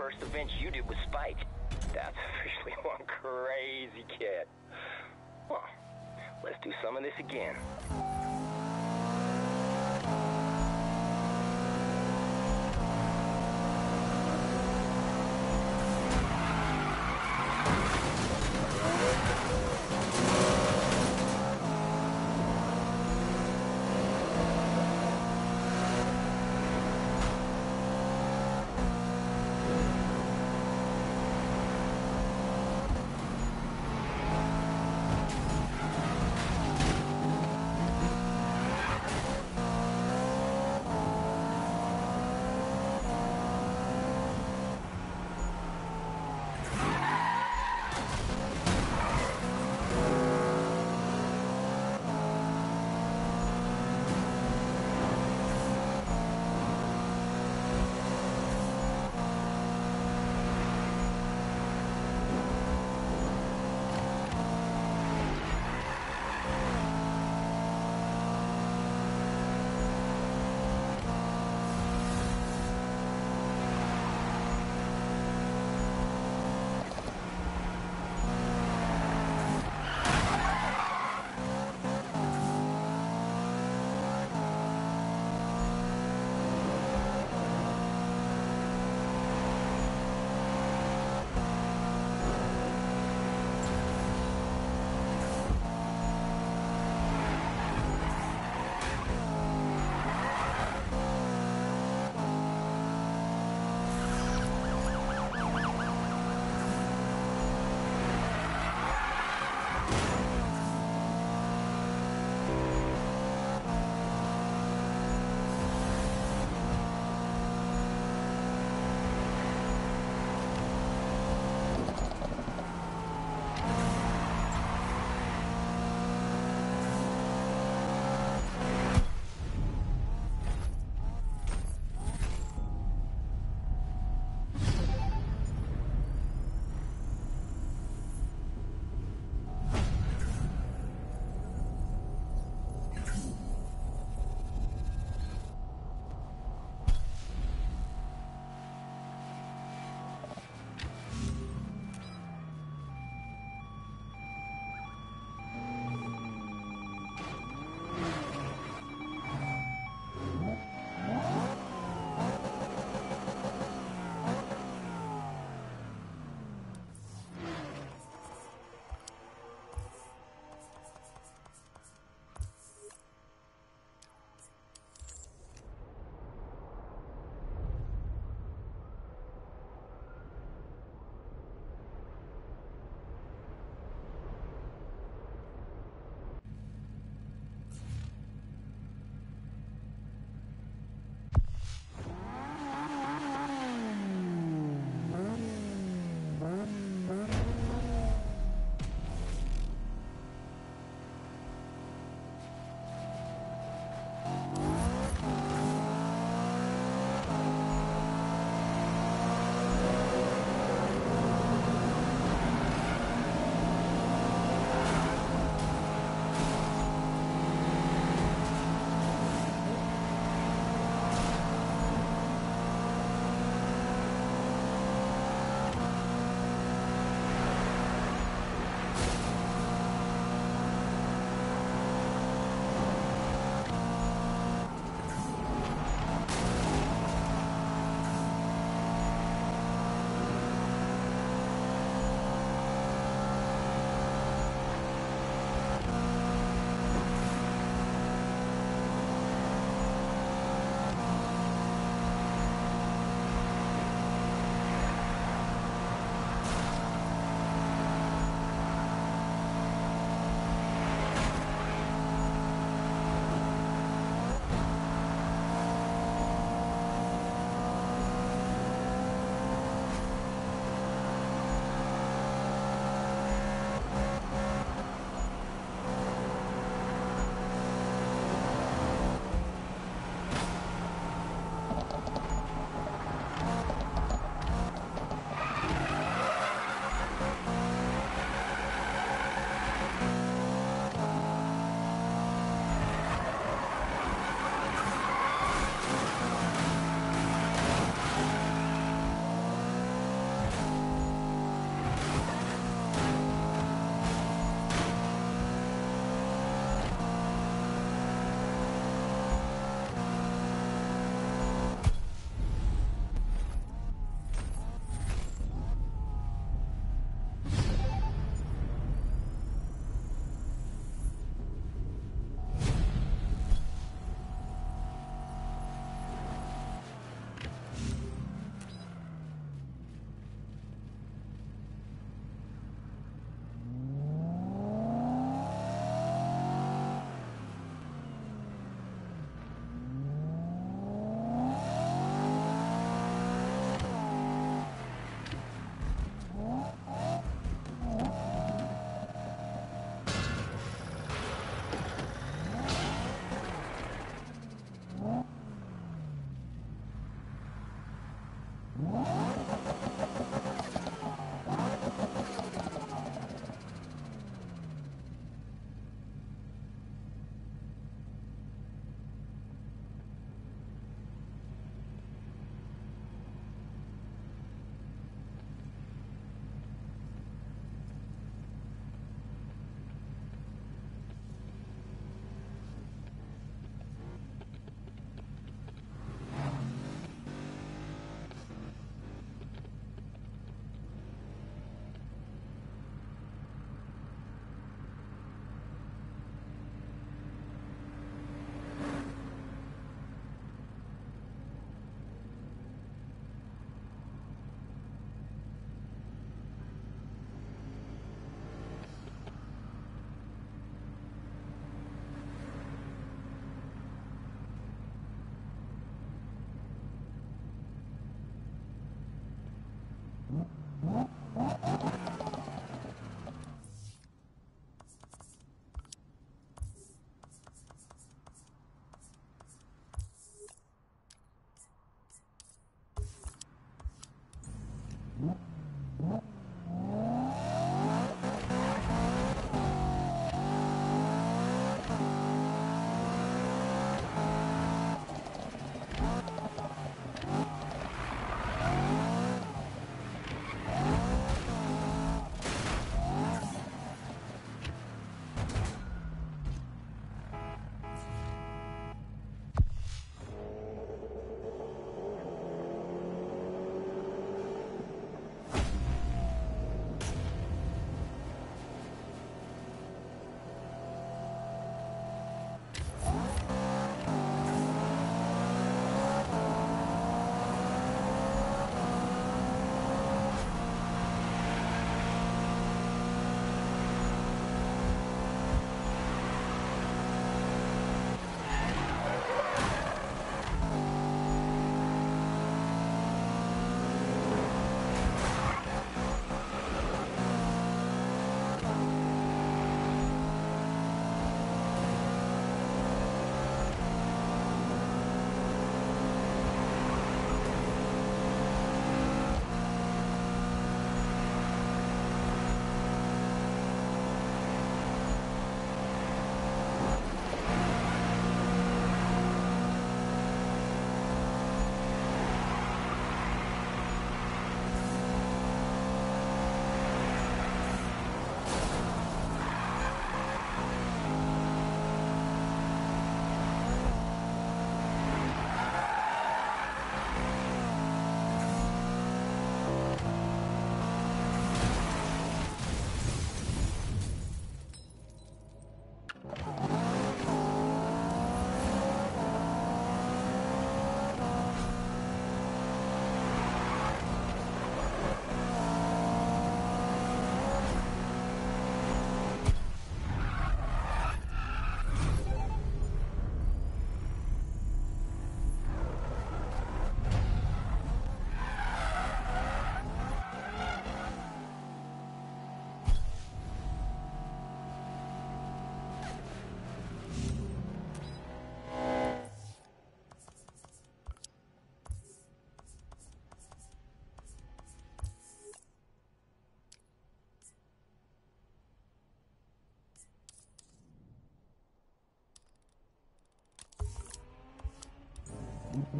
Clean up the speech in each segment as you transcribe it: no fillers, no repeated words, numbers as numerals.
first event you did with Spike. That's officially one crazy kid. Well, let's do some of this again.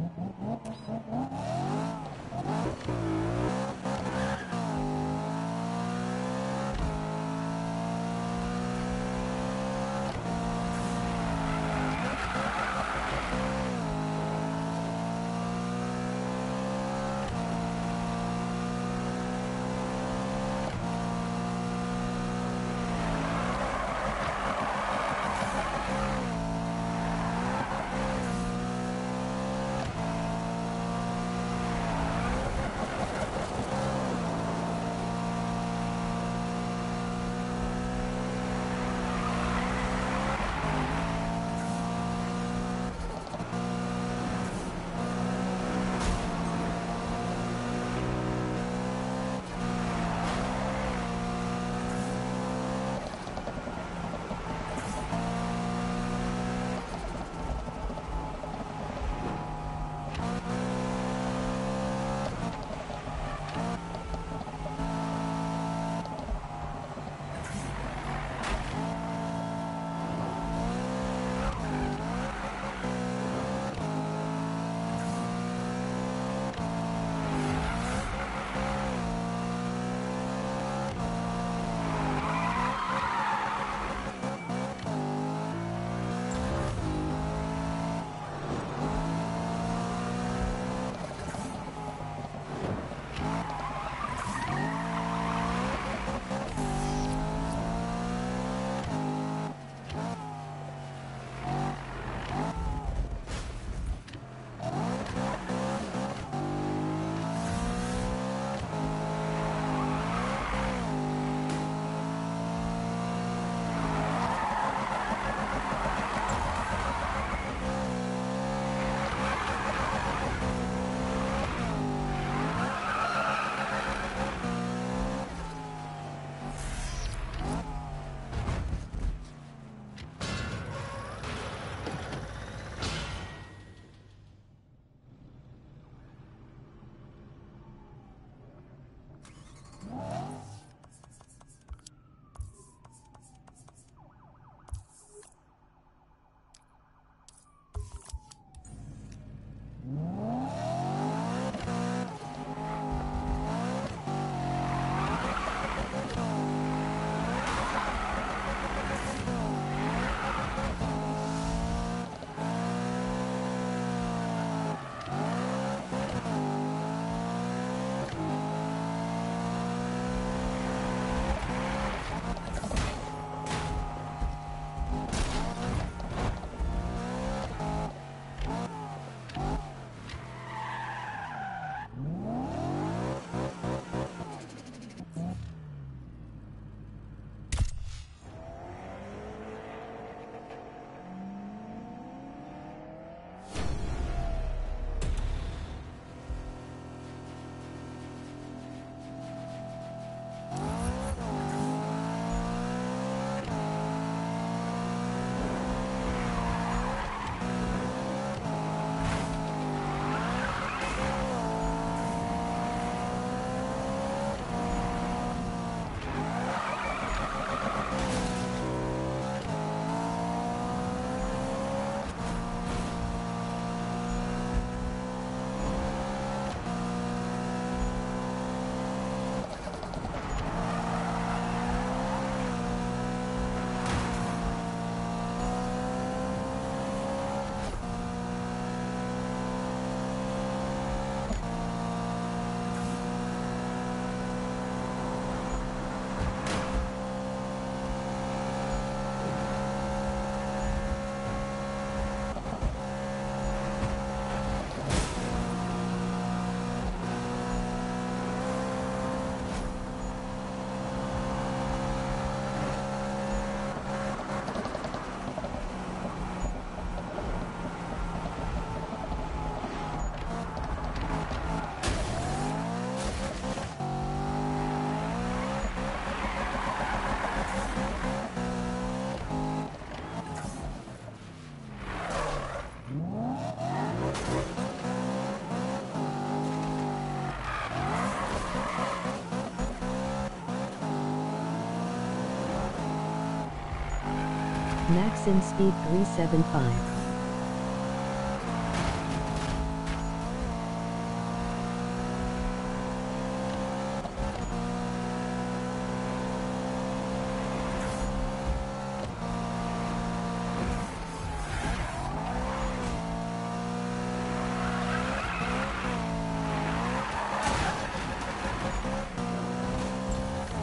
Maxim speed 375.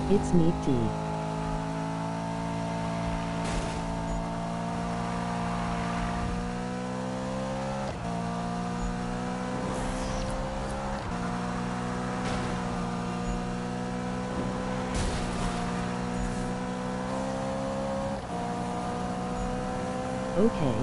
It's neat tea. Okay.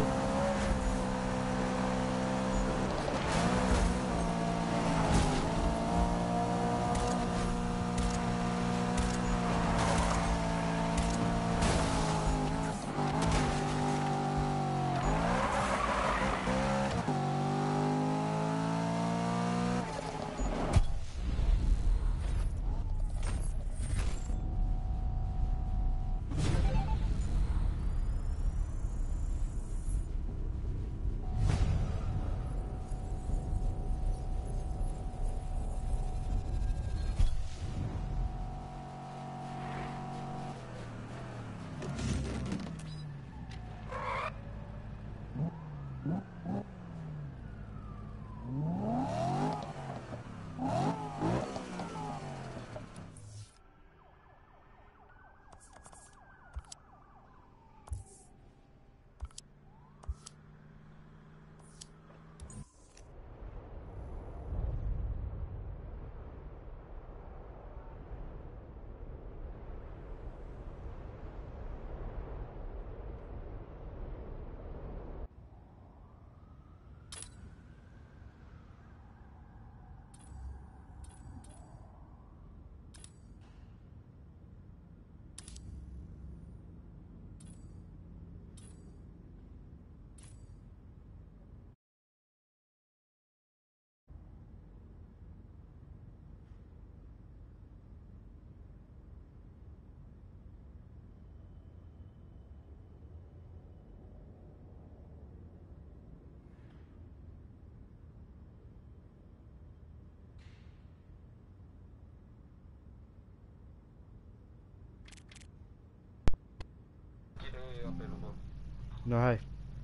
No, hai.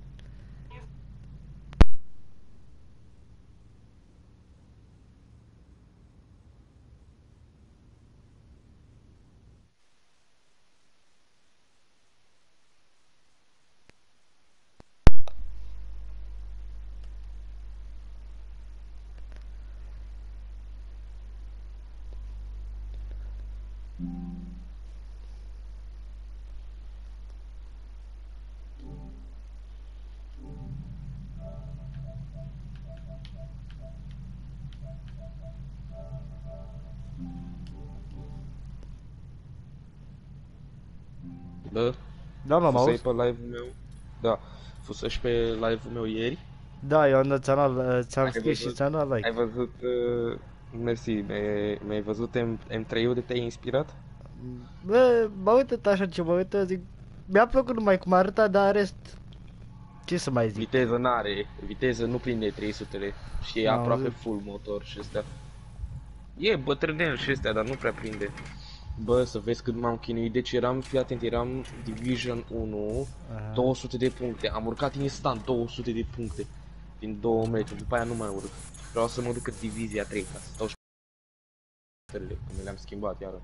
Da, Da, mă, mă fusei auzi? pe live-ul meu. Da, fusei pe live-ul meu ieri. Da, eu ți-am Ai scris și văzut? ți-am dat like. Ai văzut, mersi, mi-ai văzut M3-ul de te-ai inspirat? Bă, mă uită așa ce mă uită, zic, mi-a plăcut numai cum arăta, dar în rest, ce să mai zic? Viteză n-are, viteză nu prinde 300-le și e Am aproape auzit. full motor și astea. E bătrânel și astea, dar nu prea prinde. Bă, să vezi cât m-am chinuit, deci fii atent, eram Division 1, Aha. 200 de puncte, am urcat instant 200 de puncte din 2 metri, după aia nu mai urc. Vreau să mă duc în Divizia 3 ca să stau și că mi le-am schimbat iară.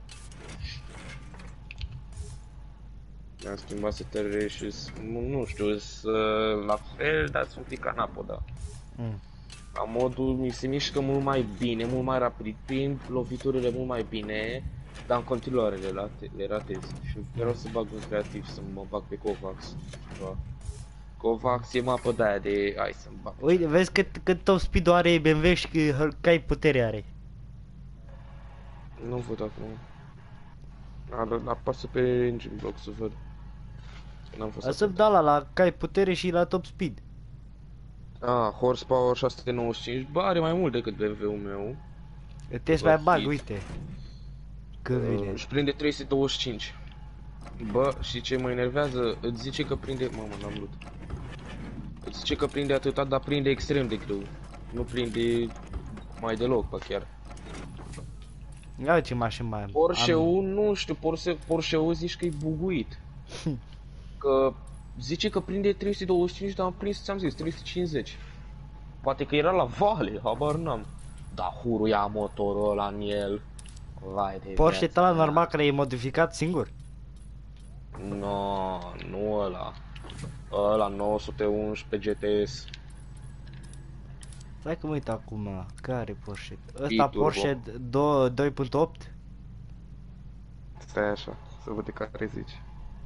Mi-am schimbat setările și nu știu, la fel, dar sunt un pic anapoda. Mm. La modul mi se mișcă mult mai bine, mult mai rapid, prind loviturile mult mai bine, dar în continuare le ratez. Și vreau să bag un creativ, să mă bag pe Kovacs. Ceva. Kovacs e mapă de-aia de... Hai să-mi bag. Uite, vezi cât top speed are BMW și cai putere are. Nu văd acum. Apasă pe engine block să văd. N-am fost Să atent. da la cai putere și la top speed. Horsepower 695, bă, are mai mult decât BMW-ul meu. Trebuie să Bă, mai bag, hit. uite. Când vine. Își prinde 325. Bă, și ce mă enervează, îți zice că prinde... Mamă, n-am lut. Îți zice că prinde atâta, dar prinde extrem de greu. Nu prinde mai deloc, bă, chiar. Ia ce mașini mai am. Porsche-ul, nu știu, Porsche-ul zici că e buguit. Că zice că prinde 325, dar am prins, ți-am zis, 350. Poate că era la vale, habar n-am. Dar hurul ia motorul ăla în el. Vai de Porsche viața ăla mea. normal că l-ai modificat singur? No, nu ăla. Ăla 911 GTS. Stai că mă uit acum, care e Porsche? Ăsta Biturbo. Porsche 2.8? Stai așa, să văd de care zici.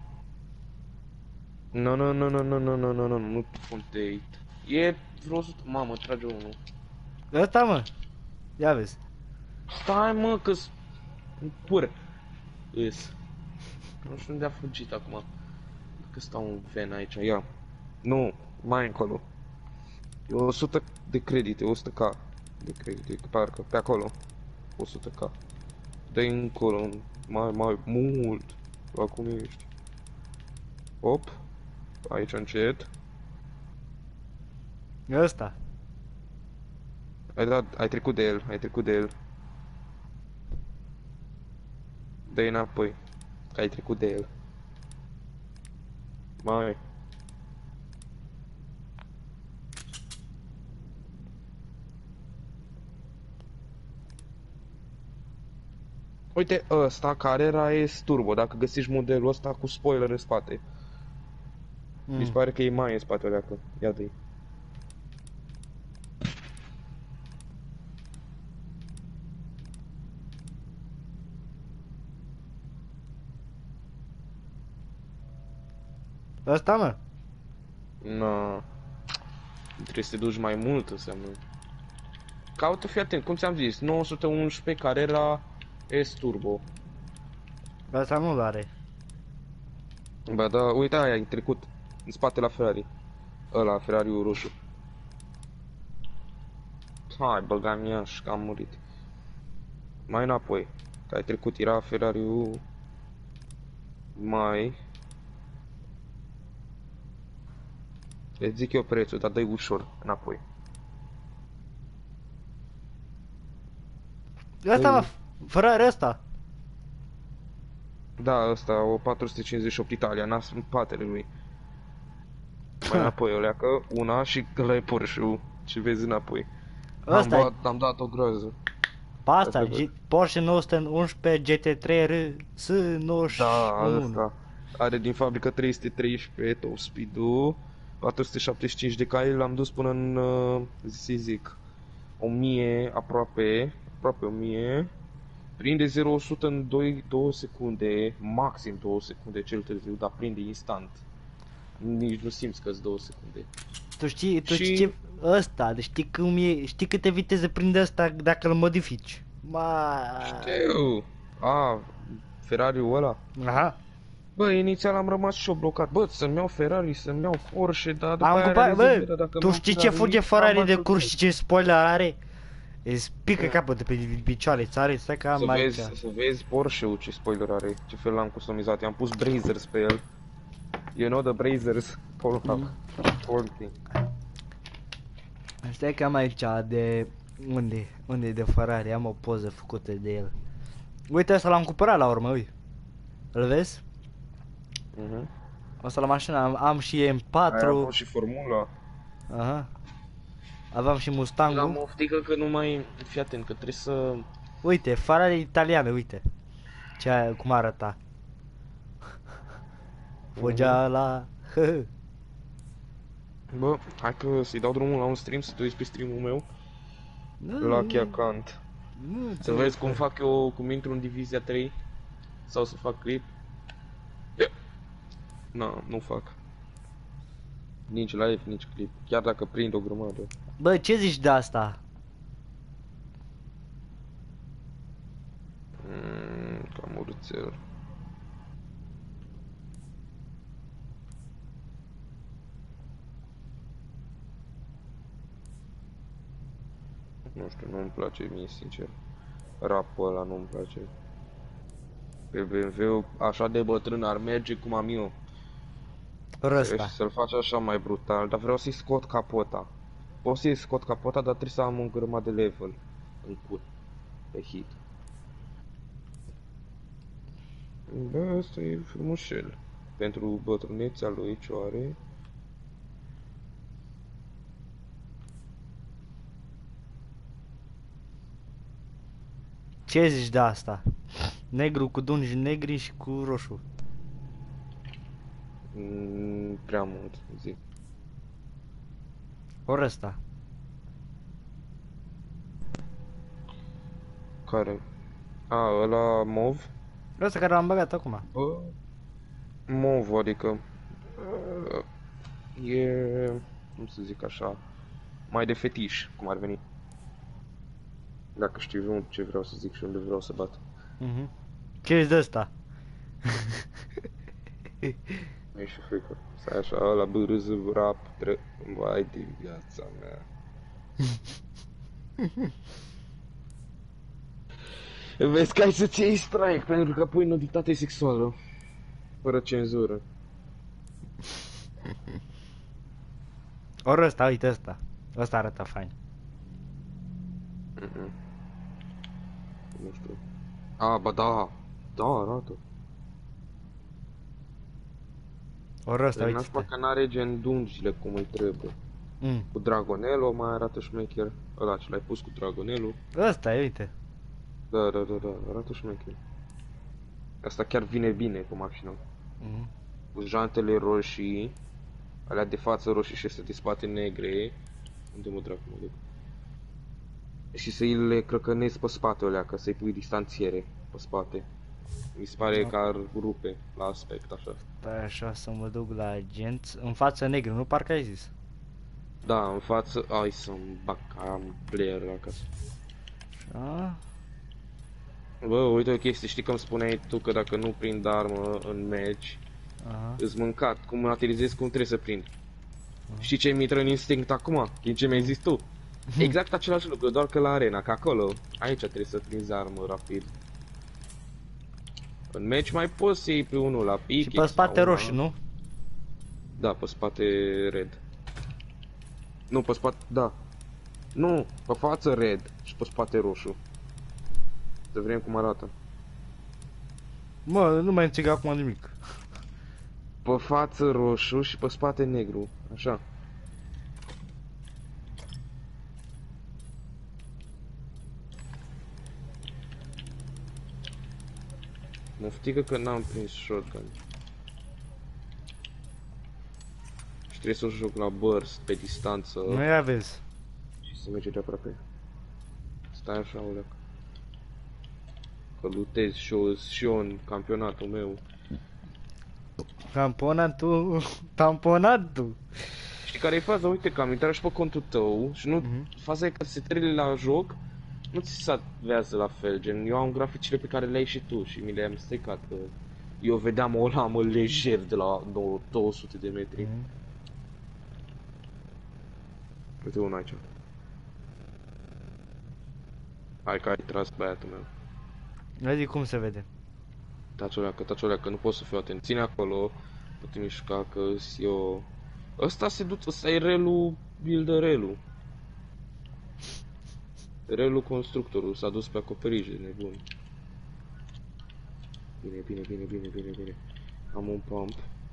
Nu Fonte. E vreo 100, mamă, trage unul. Ăsta mă? Ia vezi. Stai mă, că-s un pur. Îs. Nu știu unde a fugit acum. Că stau un ven aici, ia. Nu, mai încolo. E 100 de credite, 100k de credite, parcă, pe acolo. 100k. Dă-i încolo, mai mult. Acum ești. Hop. Aici încet. Ăsta. Ai trecut de el, ai trecut de el. Dă-i înapoi. Că ai trecut de el. Mai. Uite ăsta, Carrera S Turbo, dacă găsești modelul ăsta cu spoiler în spate. Mi se pare că e mai în spatele acolo. Ia dă-i. Ăsta mă? No. Trebuie să te duci mai mult, înseamnă. Caută, fii atent, cum ți-am zis, 911 Carrera S Turbo. Ăsta nu-l are. Ba da, uite aia, ai trecut în spate la Ferrari. Ăla, Ferrariul roșu. Hai, băga-mi ea și că am murit. Mai înapoi, că ai trecut, era Ferrariul... Mai... Îți zic eu prețul, dar dă-i ușor, înapoi. Ăsta mă, Ferrari ăsta. Da, ăsta, o 458 Italia, nas în spatele lui. Mai înapoi o leacă, una și ăla e Porsche-ul. Și vezi înapoi. Ăsta Am dat o groază. Pe asta, Asta văd. Porsche 911 GT3 RS 91. Da, ăsta. Are din fabrică 313 top speed-ul, 475 de cai, l-am dus până în, zic, 1000 aproape 1000. Prinde 0-100 în 2 secunde, maxim 2 secunde cel târziu, dar prinde instant. Nici nu simți că-s 2 secunde. Tu știi Și- ce ăsta, deci știi cum e, știi câte viteze prinde ăsta dacă îl modifici. Știu. Ferrari-ul ăla? Aha. Bă, inițial am rămas și eu blocat. Bă, să-mi iau Ferrari, să-mi iau Porsche, dar după Am aia cumpărat, realizez, bă, dacă tu mi-am știi ce fuge am Ferrari de atât. curs și ce spoiler are? Îți pică capătul pe picioare, ți are, stai că am aici. Să vezi Porsche-ul ce spoiler are, ce fel l-am customizat. I-am pus Brazers pe el. You know the Brazers? Polting. Stai că am aici de... Unde e de Ferrari? Am o poză făcută de el. Uite, ăsta l-am cumpărat la urmă, uite. Îl vezi? Ăsta la mașină, am și Ai M4. avut și formula. Aha. Aveam și Am Mustang-ul. o frică că nu mai... Fii atent, că trebuie să... Uite, Ferrari italiană, uite. Cum arăta. Fugea la... Bă, hai că să-i dau drumul la un stream, să te uiți pe streamul meu. La Chiacant. Să vezi cum fac eu, cum intru în Divizia 3. Sau să fac clip. Nu fac. Nici live, nici clip. Chiar dacă prind o grămadă. Bă, ce zici de asta? Cam urțel. Nu știu, nu-mi place mie, sincer. Rap-ul ăla nu-mi place. Pe BMW așa de bătrân ar merge cum am eu. Ăsta. Să-l faci așa mai brutal, dar vreau să-i scot capota. Pot să-i scot capota, dar trebuie să am un grămadă de level în cur. Pe hit. Bă, ăsta e frumușel. Pentru bătrânețea lui ce are. Ce zici de asta? Negru cu dungi negri și cu roșu. Prea mult, zic. Ori ăsta. Care? A, ăla mov? Ăsta care l-am băgat acum. Bă, mov, adică e, cum să zic așa, mai de fetiș, cum ar veni. Dacă știu ce vreau să zic și unde vreau să bat. Ce zici de ăsta? Nu e și frică. Stai așa, ăla bârâză, rap, vai de viața mea. Vezi că ai să-ți iei strike pentru că pui nuditate sexuală. Fără cenzură. Ori ăsta, uite ăsta. Ăsta arată fain. Nu știu. A, ba da. Da, arată. Ori ăsta, Dar uite. n-aș că n-are gen dungile cum îi trebuie. Cu Dragonello mai arată șmecher. Ăla ce l-ai pus cu Dragonello. Ăsta e, uite. Da, arată șmecher. Asta chiar vine bine cu mașina. Cu jantele roșii. Alea de față roșii și astea de spate negre. Unde mă dracu mă duc? Și să îi le crăcănezi pe spate alea, ca să-i pui distanțiere pe spate. Mi se pare că ar rupe la aspect, așa. Stai așa să mă duc la agenți. În față negru, nu parcă ai zis? Da, în față, ai să-mi bag, am player acasă. Așa. Bă, uite o chestie, știi că îmi spuneai tu că dacă nu prind armă în match, îți mâncat, cum aterizezi, cum trebuie să prind. Știi ce mi intră în instinct acum? Din ce mi-ai zis tu? Exact același lucru, doar că la arena, că acolo, aici trebuie să prinzi armă rapid. În match mai poți să iei pe unul la pic. Și pe spate roșu, nu? Da, pe spate red. Nu, pe spate, da. Nu, pe față red și pe spate roșu. Să vedem cum arată. Mă, nu mai înțeleg acum nimic. Pe față roșu și pe spate negru, așa. Mă ftică că n-am prins shotgun. Și trebuie să o joc la burst, pe distanță. Nu ia vezi. Și să merge de aproape. Stai așa, oleac. Că lutez și eu în campionatul meu. Tamponatul. Știi care e faza? Uite că am intrat și pe contul tău și nu... Faza e că setările la joc nu ți se salvează la fel, gen eu am graficile pe care le ai și tu și mi le-am stricat, că eu vedeam o lamă lejer de la 200 de metri. Uite unul aici. Hai că ai tras băiatul meu. Vezi cum se vede. Taci o că nu pot să fiu atent. Ține acolo, nu te mișca că-s eu... Ăsta se duce, ăsta e relu, builderelu. Relu constructorul s-a dus pe acoperiș de nebun. Bine. Am un pump.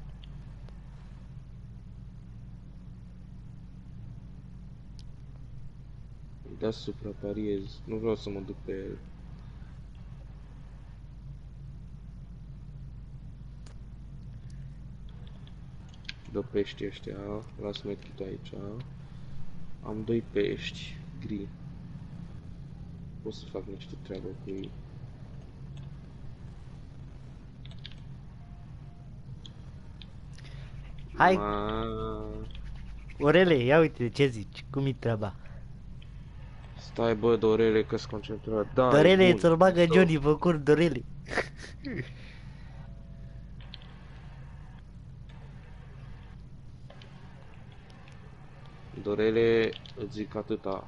Îi da suprapariez, nu vreau să mă duc pe el. Dă pești ăștia, las medkit aici. Am 2 pești gri. Pot să fac niște treabă cu ei. Hai! Orele, ia uite ce zici, cum-i treaba? Stai bă, Dorele, că-s concentrat. Da, Dorele, ți-l bagă Johnny pe cur, Dorele. Dorele, îți zic atâta.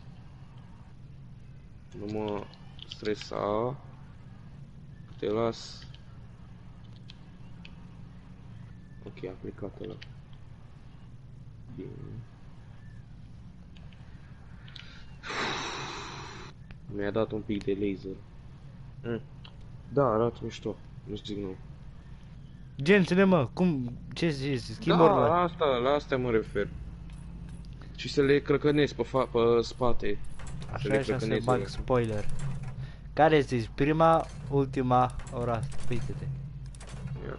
Nu mă stresa. Te las. Ok, am plecat ăla. Bine. Mi-a dat un pic de laser. Da, arată mișto. Nu zic nu. Gențile, mă, cum, ce zici, schimb Da, orba? la asta mă refer. Și să le crăcănesc pe spate. Așa se bag spoiler. Care este prima, ultima ora? Uite-te. Ia.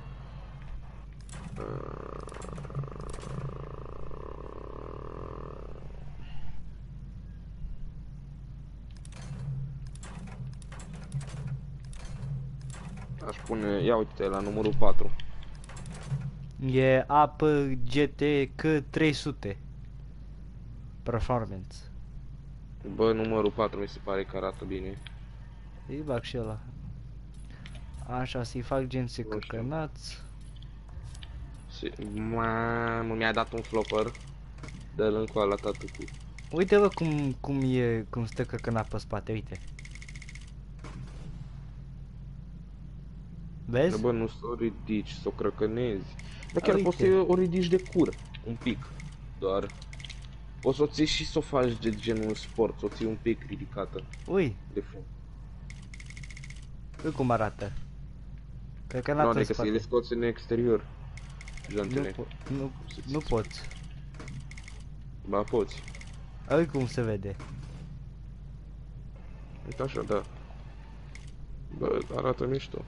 Aș pune, ia uite la numărul 4. E apă GTK 300 Performance. Bă, numărul 4 mi se pare că arată bine. Îi bag și ăla. Așa, să-i fac gen se Nu știu. căcănați. Mamă, mi-a dat un flopper. Dă-l încoa la tatu cu. Uite bă cum stă căcănat pe spate, uite. Vezi? Bă, nu să o ridici, să o crăcănezi. Dar chiar Uite. poți să o ridici de cur, un pic, doar. Poți să o ții și să o faci de genul sport, să o ții un pic ridicată Ui, de fund. uite cum arată. Nu, Căcănat în adică să spate. le scoți în exterior. Nu, Jantele. nu poți. Ba, poți. Uite cum se vede. Uite așa, da. Bă, arată mișto.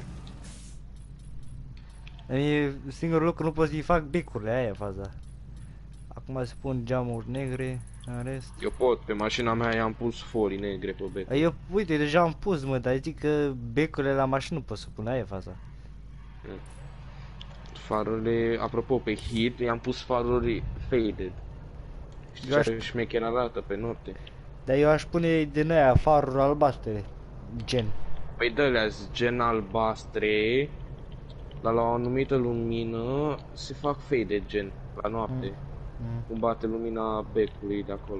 E singurul lucru, nu pot să-i fac becurile, aia e faza. Acum se pun geamuri negre, în rest. Eu pot, pe mașina mea i-am pus forii negre pe bec. Eu, uite, deja am pus, mă, dar zic că becurile la mașină nu pot să pun, aia e faza. Farurile, apropo, pe hit i-am pus faruri faded. Știi Eu aș- ce șmecher arată pe noapte? Dar eu aș pune din aia faruri albastre, gen. Păi dă-lea gen albastre, dar la o anumită lumină se fac fade gen, la noapte. Cum bate lumina becului de acolo.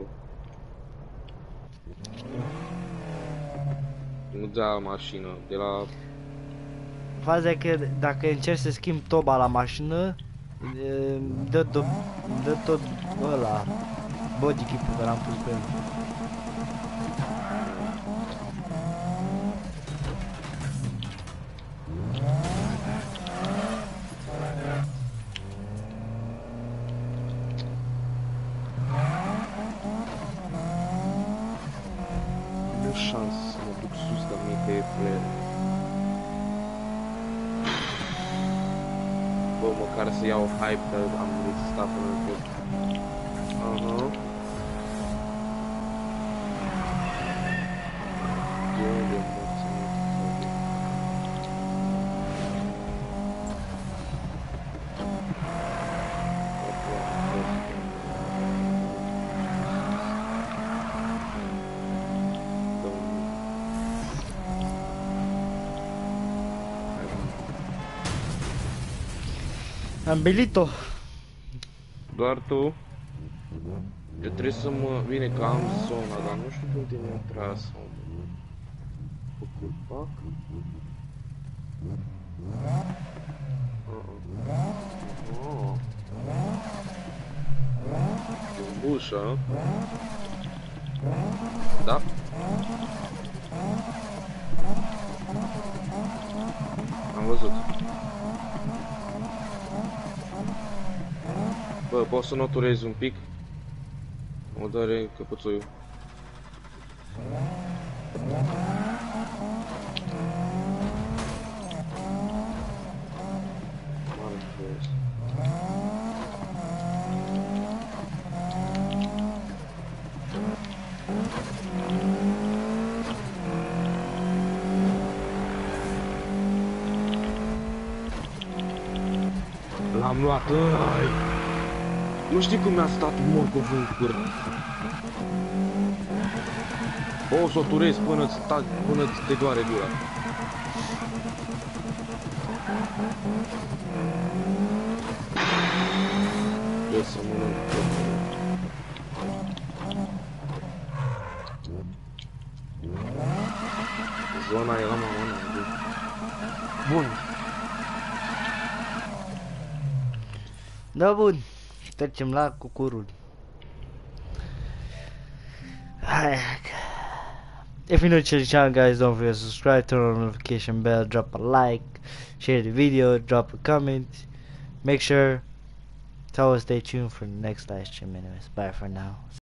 Nu de la mașină, de la... Faza e că dacă încerci să schimbi toba la mașină, dă tot ăla, body kit-ul care l-am pus pe el. Nu șansă să mă duc sus, dar mie că e flare. Bă, măcar să iau hype, că am rezistat până în tot. Aha. De unde mă țin? Am belit-o. Doar tu? Eu trebuie să mă... Bine că am zona, dar nu știu unde mi-a tras. Făcut pac? Oh. E un bușă. Da? Am văzut. Bă, poți să noturezi un pic? Mă doare căpățoiul. Mare frumos. L-am luat, ai! Nu știi cum mi-a stat morcovul în cur. O să o turezi până-ți te doare gura. Trebuie să mănânc. Zona era mamona. Bun. Da, bun. Trecem la cucurul. Hai. If you're new to the channel, guys, don't forget to subscribe, turn on the notification bell, drop a like, share the video, drop a comment. Make sure to always stay tuned for the next live stream anyways. Bye for now.